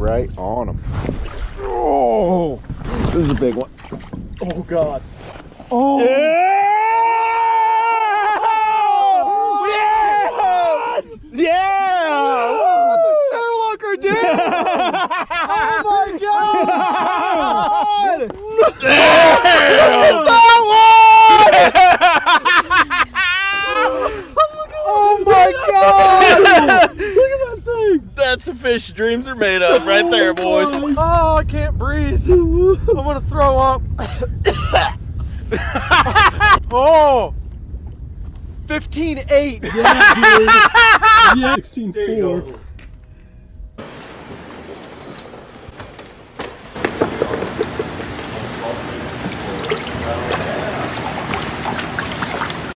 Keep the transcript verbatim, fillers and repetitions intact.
right on them. Oh, this is a big one. Oh God. Oh. Yeah! Yeah! Yeah! Oh, Sherlocker, dude! Oh my God! Damn! That one! Oh my God! Look at that thing! That's the fish dreams are made of right there, boys. Oh, I can't breathe. I'm gonna throw up. Oh! fifteen eight. Yeah, dude. Yeah, sixteen four.